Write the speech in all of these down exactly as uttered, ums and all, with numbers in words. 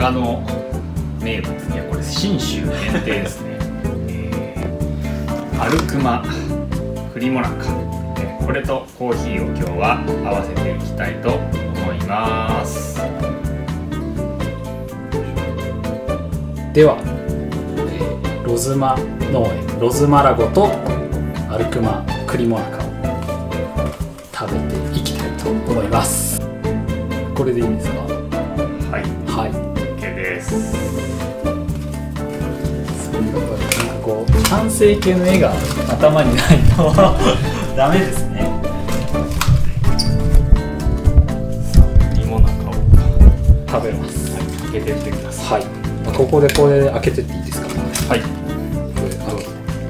長野名物にはこれ信州限定ですね。えー、アルクマ栗もなか、これとコーヒーを今日は合わせていきたいと思います。 では、えー、ロズマ農園ロズマラゴとアルクマ栗もなかを食べていきたいと思います。これでいいんですか？ はいはい、 OK です。 そういうことで、なんかこう完成形の絵が頭にないとダメですね。 栗もなかを食べます。 はい、開けてってください。 はい、ここでこれ開けてっていいですか？ はい、 これ開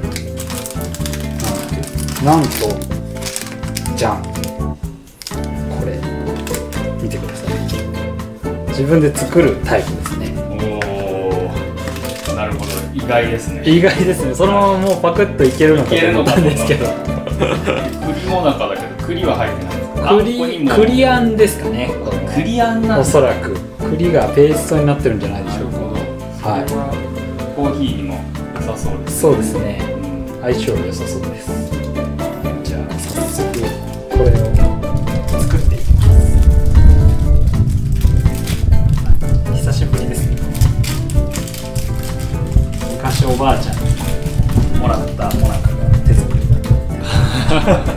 けなんとじゃん、これ見てください。自分で作るタイプですね。 おお、なるほど、意外ですね。 意外ですね。そのままもうパクッといけるのかと思ったんですけど。 栗もなかだけど栗は入ってないんですか？ 栗栗あんですかね。 栗あんなんおそらく栗がペーストになってるんじゃないでしょうか。 はい。コーヒーにも良さそうです。 そうですね。相性良さそうです。じゃあ早速これを作っていきます。久しぶりですね。昔おばあちゃんにもらったもなかが手作りだった。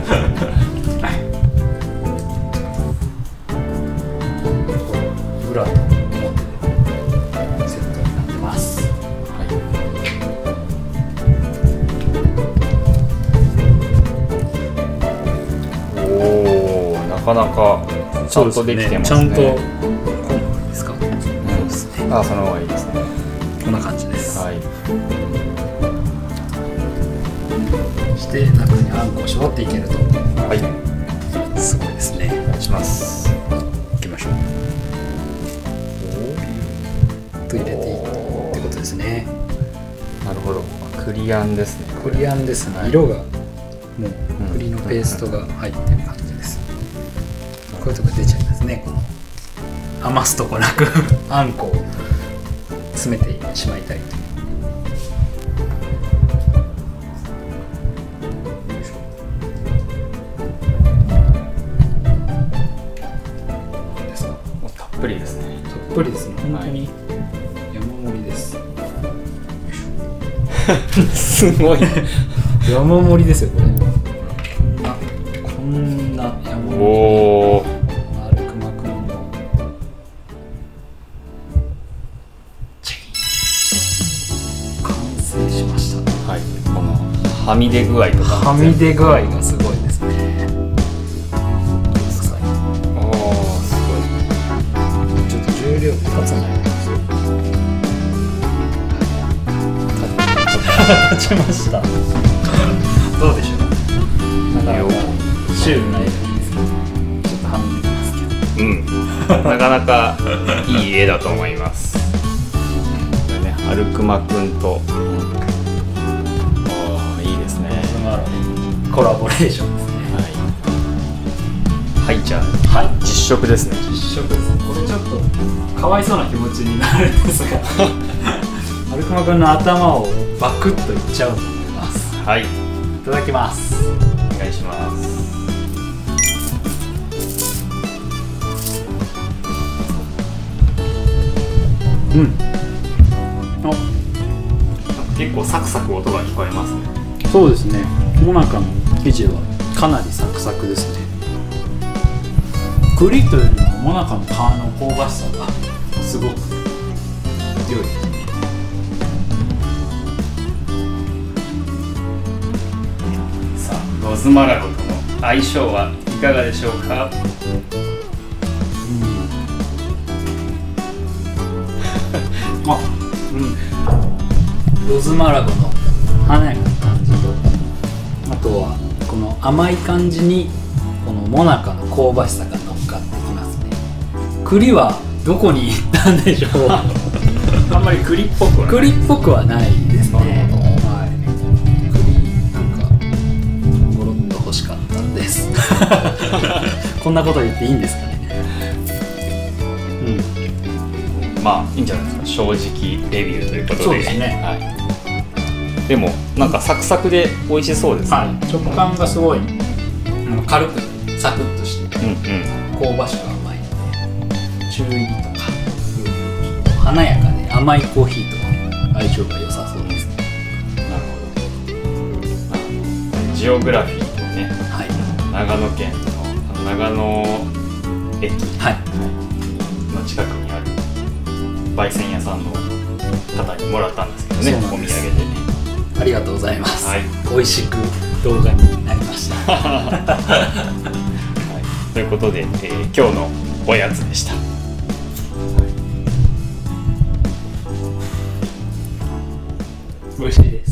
裏と表でセットになってます。 おお、なかなかちゃんとできてますね。 ちゃんとこうですか？そうですね。 あ、その方がいいですね。 こんな感じです。 はい。 そして中にあんこを絞っていけると、 はい。 すごいですね。 お願いします。 いきましょう。と入れていいってことですね。 なるほど。栗あんですね。 栗あんですね。色がもう栗のペーストが入ってる感じです。こういうとこ出ちゃいますね。この余すとこなくあんこを詰めてしまいたいという。 たっぷりですね。 たっぷりですね。本当に山盛りです。 すごい。 山盛りですよこれ。あ、こんな山盛り。 おお。 アルクマくんのチェキ完成しました。 はい。このはみ出具合とか。 はみ出具合がすごいですね。 おお、すごい。 ちょっと重量かつないですよ。立ちました。どうでしょう。なかなかシュールな絵がいいですけど、ちょっとはみ出てますけど。 うん。なかなかいい絵だと思います。これね、アルクマくんと。おお、いいですね。 コラボレーションですね。 はい。はい、じゃあ、 はい、 実食ですね。 実食ですね。これちょっとかわいそうな気持ちになるんですが、アルクマくんの頭をバクッといっちゃうと思います。 はい。いいただきます。 お願いします。 うん。あ、 結構サクサク音が聞こえますね。 そうですね。もなかの生地はかなりサクサクですね。栗というよりももなかの皮の香ばしさがすごく強いですね。 さあ、ロズマラゴとの相性はいかがでしょうか？ あ、うん。ロズマラゴの華やかな感じと、あとはこの甘い感じにこのもなかの香ばしさが乗っかってきますね。栗はどこに行ったんでしょう。 あんまり栗っぽくはない。 栗っぽくはないですね。はい。栗なんかゴロッと欲しかったんです。こんなこと言っていいんですかね。うん。 まあいいんじゃないですか、正直レビューということで。 そうですね、 はい、でもなんかサクサクで美味しそうですね、 はい、食感がすごい、うん、軽くサクッとして、 うんうん、 香ばしく甘いので中入りとか華やかで甘いコーヒーと相性が良さそうですね。 なるほど。ジオグラフィーというね、 はい、 長野県の長野駅の近くにある焙煎屋さんの方にもらったんですけどね、お土産でね。 ありがとうございます、 はい、 美味しく動画になりました、 はい、ということで、えー、今日のおやつでした。 美味しいです。